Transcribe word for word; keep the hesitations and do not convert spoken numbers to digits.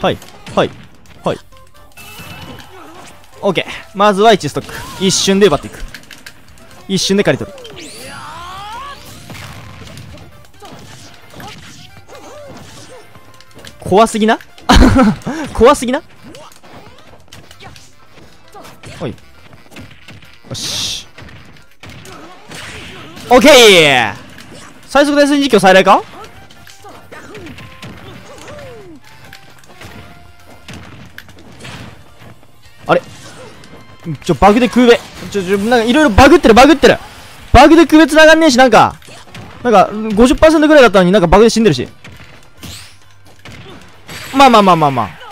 はいはいはい。オッケー。まずはいちストック。一瞬で奪っていく。一瞬で刈り取る。怖すぎな怖すぎな。おい。よし。オッケー。最速対戦実況再来か。あれちょ、バグで空べ。ちょ、ちょ、なんかいろいろバグってる、バグってる。バグで空べ繋がんねえし、なんか、なんか、ごじゅっパーセント ぐらいだったのになんかバグで死んでるし。まあまあまあまあまあ。